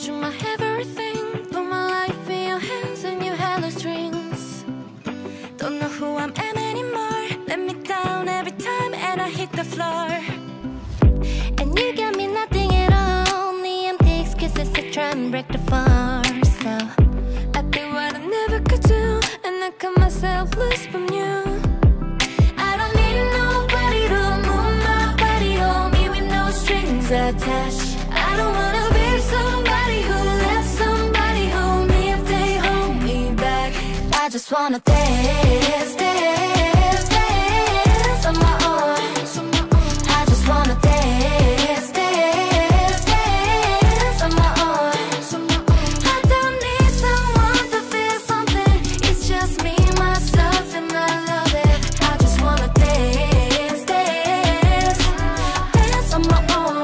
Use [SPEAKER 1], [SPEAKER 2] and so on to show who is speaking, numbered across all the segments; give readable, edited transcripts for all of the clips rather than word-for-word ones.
[SPEAKER 1] you my everything. Put my life in your hands and you held the strings. Don't know who I am anymore. Let me down every time and I hit the floor. And you got me nothing at all. Only empty excuses to try and break the force. So I did what I never could do, and I cut myself loose from you. I don't need nobody to move my body, hold me with no strings attached. I don't wanna be somebody who lets somebody hold me if they hold me back. I just wanna dance, dance, dance on my own. I just wanna dance, dance, dance on my own. I don't need someone to feel something. It's just me, myself, and I love it. I just wanna dance, dance, dance on my own.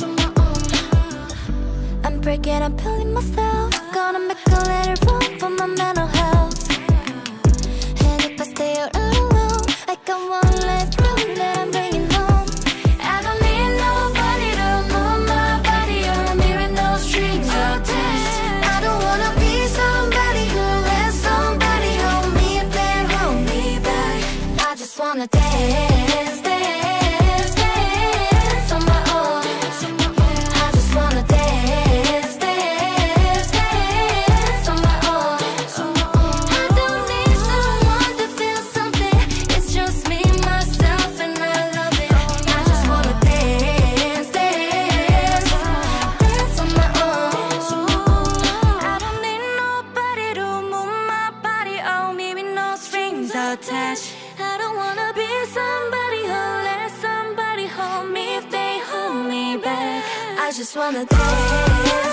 [SPEAKER 1] I'm breaking up, killing myself. Gonna make a little room for my mental health. And if I stay out alone, I got one less room that I'm bringing home. I don't need nobody to move my body on me with no strings attached. I don't wanna be somebody who lets somebody hold me if they hold me back. I just wanna dance, dance, dance on my own. I just wanna dance, dance, dance on my own. I don't need someone to feel something. It's just me, myself, and I love it. I just wanna dance, dance, dance on my own. I don't need nobody to move my body on me with no strings attached. I don't wanna be somebody who lets somebody hold me if they hold me back. I just wanna dance.